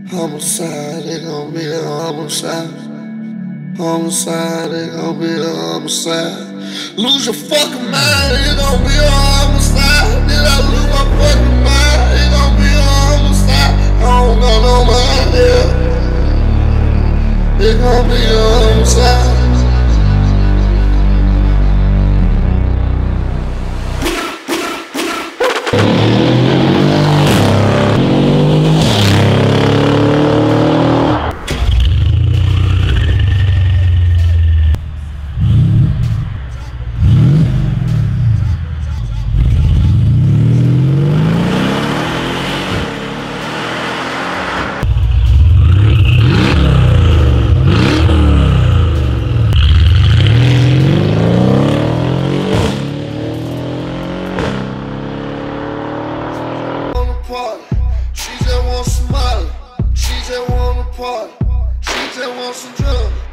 Homicide, it gon' be a homicide. Homicide, it gon' be a homicide. Lose your fucking mind, it gon' be a homicide. Did I lose my fucking mind? It gon' be a homicide. I don't got no mind, yeah. It gon' be a homicide. She just want some money. She just want a party. She just want some drugs.